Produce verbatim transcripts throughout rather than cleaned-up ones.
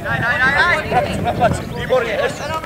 Výborně.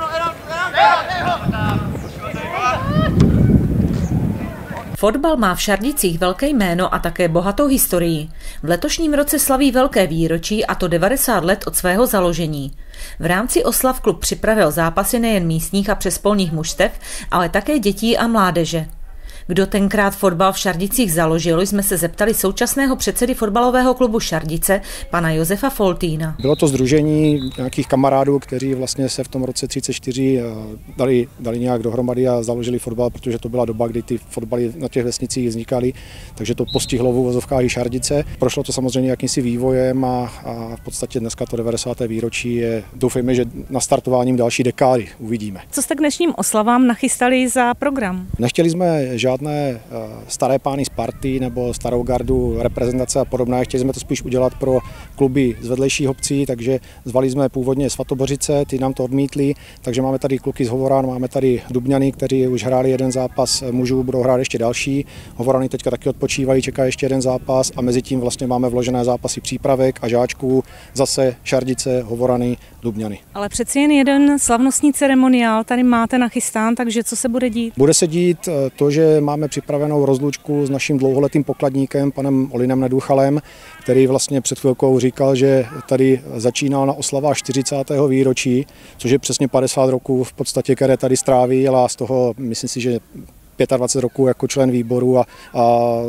Fotbal má v Šardicích velké jméno a také bohatou historii. V letošním roce slaví velké výročí, a to devadesát let od svého založení. V rámci oslav klub připravil zápasy nejen místních a přespolních mužstev, ale také dětí a mládeže. Kdo tenkrát fotbal v Šardicích založil, jsme se zeptali současného předsedy fotbalového klubu Šardice, pana Josefa Foltýna. Bylo to sdružení nějakých kamarádů, kteří vlastně se v tom roce třicet čtyři dali, dali nějak dohromady a založili fotbal, protože to byla doba, kdy ty fotbaly na těch vesnicích vznikaly, takže to postihlo v uvozovkách i Šardice. Prošlo to samozřejmě jakýmsi vývojem a, a v podstatě dneska to devadesáté výročí je, doufejme, že nastartováním další dekády uvidíme. Co jste k dnešním oslavám nachystali za program? Nechtěli jsme žádné staré pány z party nebo starou gardu reprezentace a podobné. Chtěli jsme to spíš udělat pro kluby z vedlejších obcí, takže zvali jsme původně Svatobořice, ty nám to odmítli, takže máme tady kluky z Hovoran, máme tady Dubňany, kteří už hráli jeden zápas mužů, budou hrát ještě další. Hovorany teďka taky odpočívají, čeká ještě jeden zápas a mezi tím vlastně máme vložené zápasy přípravek a žáčků, zase Šardice, Hovorany, Dubňany. Ale přeci jen jeden slavnostní ceremoniál tady máte nachystán, takže co se bude dít? Bude se dít to, že máme připravenou rozlučku s naším dlouholetým pokladníkem, panem Olinem Neduchalem, který vlastně před chvilkou říkal, že tady začínal na oslavách čtyřicátého výročí, což je přesně padesát roků v podstatě, které tady strávil a z toho myslím si, že dvacet pět roků jako člen výboru a, a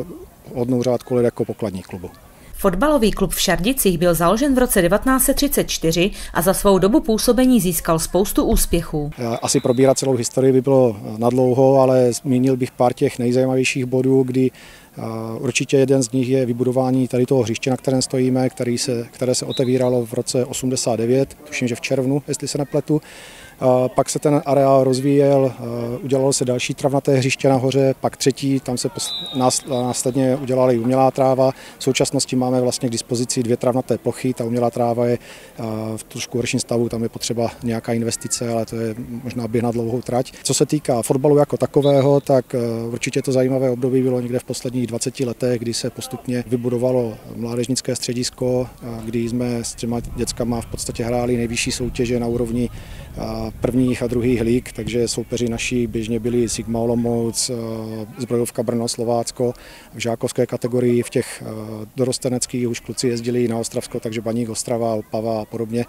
hodnou řádku let jako pokladník klubu. Fotbalový klub v Šardicích byl založen v roce devatenáct set třicet čtyři a za svou dobu působení získal spoustu úspěchů. Asi probírat celou historii by bylo nadlouho, ale zmínil bych pár těch nejzajímavějších bodů, kdy určitě jeden z nich je vybudování tady toho hřiště, na kterém stojíme, který se, které se otevíralo v roce osmdesát devět, tuším, že v červnu, jestli se nepletu. Pak se ten areál rozvíjel, udělalo se další travnaté hřiště nahoře, pak třetí, tam se následně udělala i umělá tráva. V současnosti máme vlastně k dispozici dvě travnaté plochy, ta umělá tráva je v trošku horším stavu, tam je potřeba nějaká investice, ale to je možná běh na dlouhou trať. Co se týká fotbalu jako takového, tak určitě to zajímavé období bylo někde v posledních dvaceti letech, kdy se postupně vybudovalo mládežnické středisko, kdy jsme s těma dětskama v podstatě hráli nejvyšší soutěže na úrovni prvních a druhých lig, takže soupeři naši běžně byli Sigma Olomouc, Zbrojovka Brno, Slovácko. V žákovské kategorii v těch dorosteneckých už kluci jezdili na Ostravsko, takže Baník, Ostrava, Opava a podobně.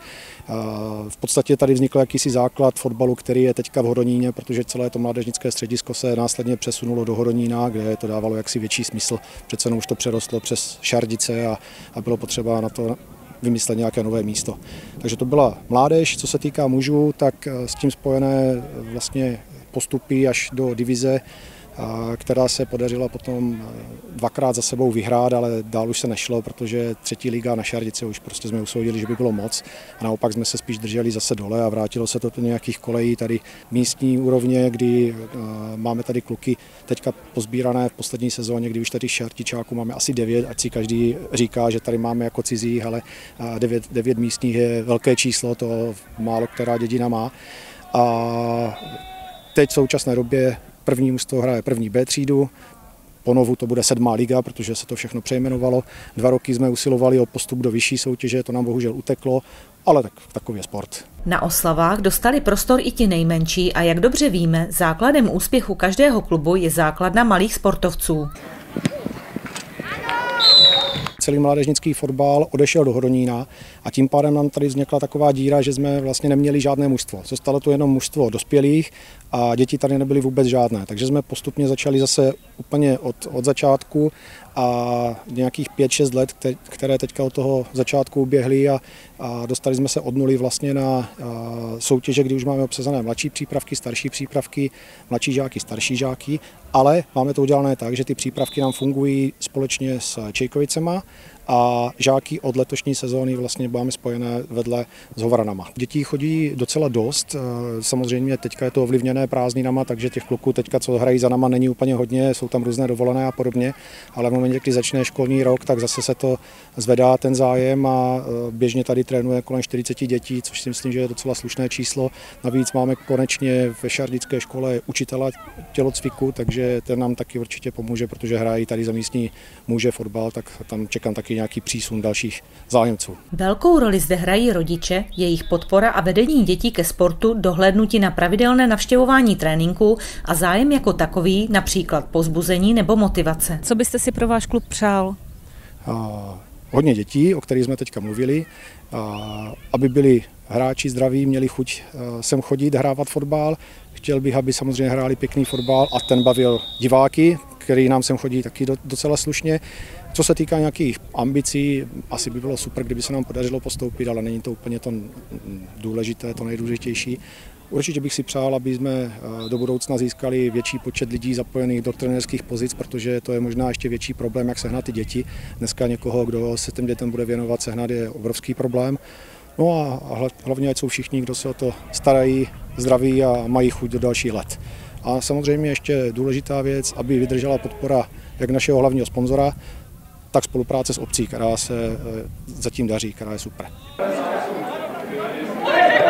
V podstatě tady vznikl jakýsi základ fotbalu, který je teďka v Hodoníně, protože celé to mládežnické středisko se následně přesunulo do Hodonína, kde to dávalo jaksi větší smysl. Přece jenom už to přerostlo přes Šardice a, a bylo potřeba na to vymyslet nějaké nové místo. Takže to byla mládež. Co se týká mužů, tak s tím spojené vlastně postupy až do divize, která se podařila potom dvakrát za sebou vyhrát, ale dál už se nešlo, protože třetí liga na Šardice už prostě jsme usoudili, že by bylo moc. A naopak jsme se spíš drželi zase dole a vrátilo se to do nějakých kolejí tady místní úrovně, kdy máme tady kluky teďka pozbírané v poslední sezóně, kdy už tady Šardičáků máme asi devět, ať si každý říká, že tady máme jako cizích, ale devět, devět místních je velké číslo, to málo která dědina má. A teď v současné době první mužstvo hraje první B třídu, ponovu to bude sedmá liga, protože se to všechno přejmenovalo. Dva roky jsme usilovali o postup do vyšší soutěže, to nám bohužel uteklo, ale tak, takový je sport. Na oslavách dostali prostor i ti nejmenší a jak dobře víme, základem úspěchu každého klubu je základna malých sportovců. Celý mládežnický fotbal odešel do Hodonína a tím pádem nám tady vznikla taková díra, že jsme vlastně neměli žádné mužstvo. Zůstalo tu jenom mužstvo dospělých a děti tady nebyly vůbec žádné. Takže jsme postupně začali zase úplně od, od začátku a nějakých pět šest let, které teďka od toho začátku uběhly a, a dostali jsme se od nuly vlastně na a, soutěže, kdy už máme obsazené mladší přípravky, starší přípravky, mladší žáky, starší žáky, ale máme to udělané tak, že ty přípravky nám fungují společně s Čejkovicema a žáky od letošní sezóny vlastně máme spojené vedle s Hovaranama. Dětí chodí docela dost, samozřejmě teďka je to ovlivněné zatížené prázdninama, takže těch kluků teďka, co hrají za náma, není úplně hodně, jsou tam různé dovolené a podobně, ale v momentě, kdy začne školní rok, tak zase se to zvedá ten zájem a běžně tady trénuje kolem čtyřicet dětí, což si myslím, že je docela slušné číslo. Navíc máme konečně ve šardické škole učitele tělocviku, takže ten nám taky určitě pomůže, protože hrají tady za místní muže fotbal, tak tam čekám taky nějaký přísun dalších zájemců. Velkou roli zde hrají rodiče, jejich podpora a vedení dětí ke sportu, dohlédnutí na pravidelné navštěvování tréninků a zájem jako takový, například povzbuzení nebo motivace. Co byste si pro váš klub přál? A hodně dětí, o kterých jsme teďka mluvili, a aby byli hráči zdraví, měli chuť sem chodit, hrávat fotbal. Chtěl bych, aby samozřejmě hráli pěkný fotbal a ten bavil diváky, který nám sem chodí taky docela slušně. Co se týká nějakých ambicí, asi by bylo super, kdyby se nám podařilo postoupit, ale není to úplně to důležité, to nejdůležitější. Určitě bych si přál, aby jsme do budoucna získali větší počet lidí zapojených do trenérských pozic, protože to je možná ještě větší problém, jak sehnat ty děti. Dneska někoho, kdo se těm dětem bude věnovat, sehnat je obrovský problém. No a hlavně, ať jsou všichni, kdo se o to starají, zdraví a mají chuť do dalších let. A samozřejmě ještě důležitá věc, aby vydržela podpora jak našeho hlavního sponzora, tak spolupráce s obcí, která se zatím daří, která je super.